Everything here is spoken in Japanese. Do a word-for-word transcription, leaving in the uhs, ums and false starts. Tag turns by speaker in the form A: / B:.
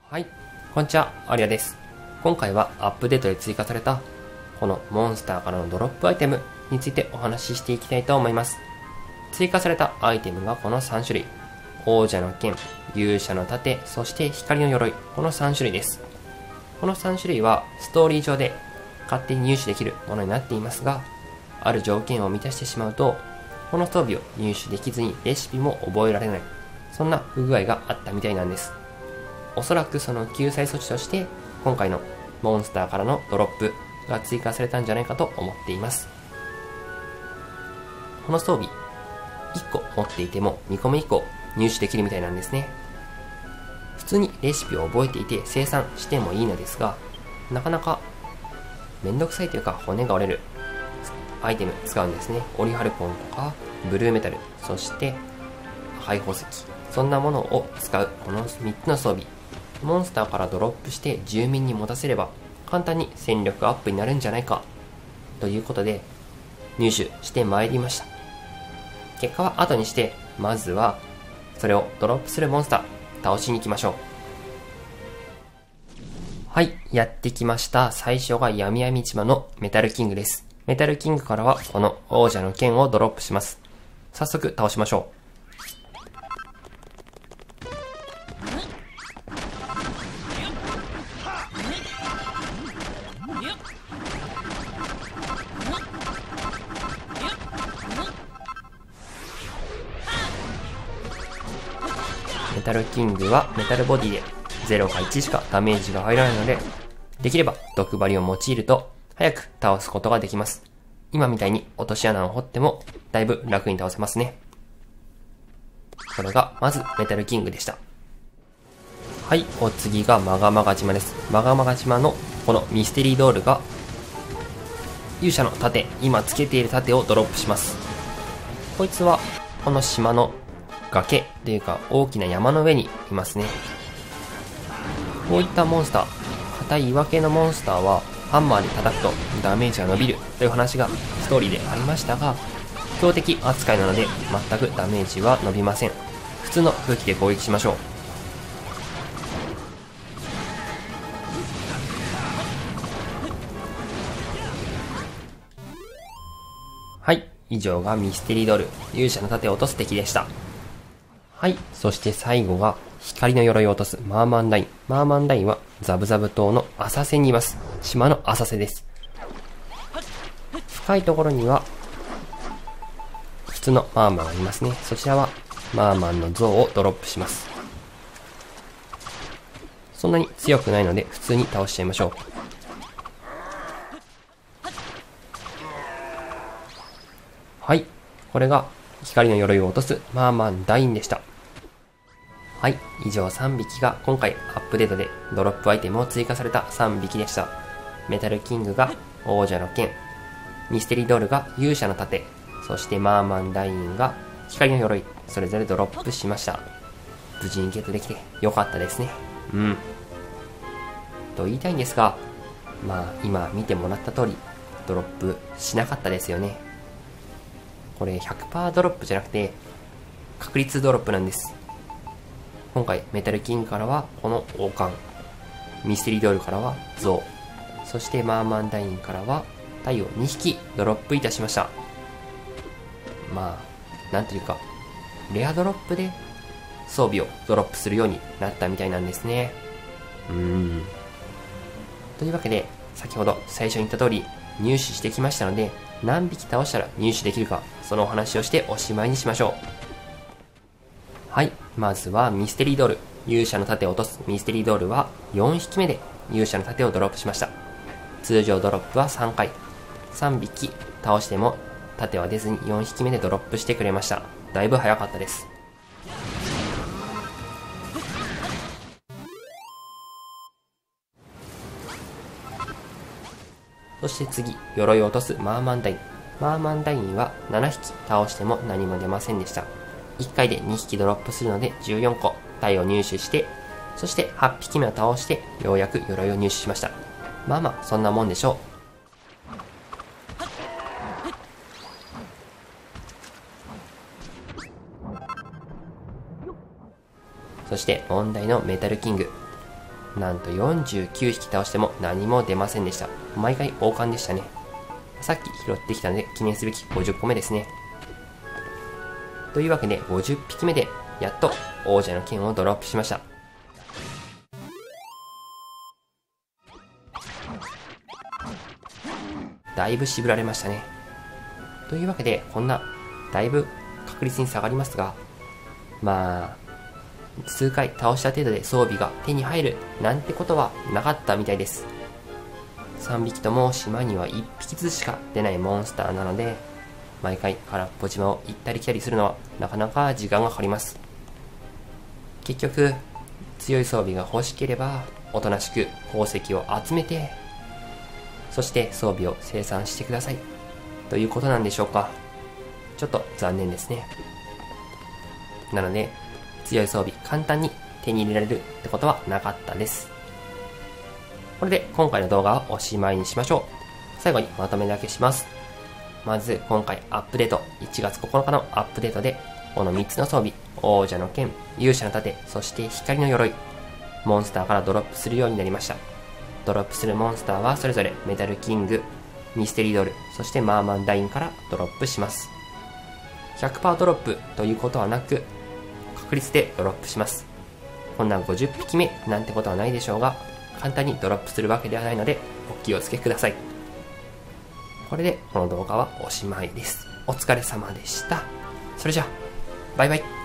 A: はい、こんにちは、アリアです。今回はアップデートで追加されたこのモンスターからのドロップアイテムについてお話ししていきたいと思います。追加されたアイテムがこのさん種類。王者の剣、勇者の盾、そして光の鎧、このさん種類です。このさん種類はストーリー上で勝手に入手できるものになっていますが、ある条件を満たしてしまうと、この装備を入手できずにレシピも覚えられない。そんな不具合があったみたいなんです。おそらくその救済措置として今回のモンスターからのドロップが追加されたんじゃないかと思っています。この装備いっこ持っていてもにこめ以降入手できるみたいなんですね。普通にレシピを覚えていて生産してもいいのですが、なかなかめんどくさいというか骨が折れるアイテム使うんですね。オリハルコンとかブルーメタル、そして灰宝石、そんなものを使うこのみっつの装備、モンスターからドロップして住民に持たせれば簡単に戦力アップになるんじゃないかということで入手してまいりました。結果は後にして、まずはそれをドロップするモンスター倒しに行きましょう。はい、やってきました。最初が闇闇市場のメタルキングです。メタルキングからはこの王者の剣をドロップします。早速倒しましょう。メタルキングはメタルボディでゼロかいちしかダメージが入らないので、できれば毒針を用いると早く倒すことができます。今みたいに落とし穴を掘ってもだいぶ楽に倒せますね。これがまずメタルキングでした。はい、お次がマガマガ島です。マガマガ島のこのミステリードールが勇者の盾、今つけている盾をドロップします。こいつはこの島の崖というか大きな山の上にいますね。こういったモンスター、硬い岩系のモンスターはハンマーで叩くとダメージが伸びるという話がストーリーでありましたが、強敵扱いなので全くダメージは伸びません。普通の武器で攻撃しましょう。はい、以上がミステリードール、勇者の盾を落とす敵でした。はい。そして最後が、光の鎧を落とすマーマンダイン。マーマンダインは、ザブザブ島の浅瀬にいます。島の浅瀬です。深いところには、普通のマーマンがいますね。そちらは、マーマンの像をドロップします。そんなに強くないので、普通に倒しちゃいましょう。はい。これが、光の鎧を落とすマーマンダインでした。はい、以上さんびきが今回アップデートでドロップアイテムを追加されたさんびきでした。メタルキングが王者の剣、ミステリードールが勇者の盾、そしてマーマンダインが光の鎧、それぞれドロップしました。無事にゲットできてよかったですね。うん。と言いたいんですが、まあ今見てもらった通りドロップしなかったですよね。これ ひゃくパーセント ドロップじゃなくて確率ドロップなんです。今回メタルキングからはこの王冠、ミステリードールからは象、そしてマーマンダインからは太陽にひきドロップいたしました。まあなんというかレアドロップで装備をドロップするようになったみたいなんですね。うーんというわけで、先ほど最初に言った通り入手してきましたので、何匹倒したら入手できるか、そのお話をしておしまいにしましょう。はい、まずはミステリードール、勇者の盾を落とすミステリードールはよんひきめで勇者の盾をドロップしました。通常ドロップはさんかい、さんびき倒しても盾は出ずによんひきめでドロップしてくれました。だいぶ早かったです。そして次、鎧を落とすマーマンダイン。マーマンダインはななひき倒しても何も出ませんでした。いっかいでにひきドロップするのでじゅうよんこ体を入手して、そしてはっぴきめを倒してようやく鎧を入手しました。まあまあそんなもんでしょう。そして問題のメタルキング。 なんとよんじゅうきゅうひき倒しても何も出ませんでした。毎回王冠でしたね。さっき拾ってきたので記念すべきごじゅっこめですね。というわけでごじゅっぴきめでやっと王者の剣をドロップしました。だいぶ渋られましたね。というわけでこんなだいぶ確率に下がりますが、まあ数回倒した程度で装備が手に入るなんてことはなかったみたいです。さんびきとも島にはいっぴきずつしか出ないモンスターなので、毎回空っぽ島を行ったり来たりするのはなかなか時間がかかります。結局強い装備が欲しければおとなしく宝石を集めて、そして装備を生産してくださいということなんでしょうか。ちょっと残念ですね。なので強い装備簡単に手に入れられるってことはなかったです。これで今回の動画はおしまいにしましょう。最後にまとめだけします。まず今回アップデート、いちがつここのかのアップデートでこのみっつの装備、王者の剣、勇者の盾、そして光の鎧、モンスターからドロップするようになりました。ドロップするモンスターはそれぞれメタルキング、ミステリードール、そしてマーマンダインからドロップします。ひゃくパーセント ドロップということはなく、確率でドロップします。こんなごじゅっぴきめなんてことはないでしょうが、簡単にドロップするわけではないのでお気をつけください。これでこの動画はおしまいです。お疲れ様でした。それじゃあバイバイ。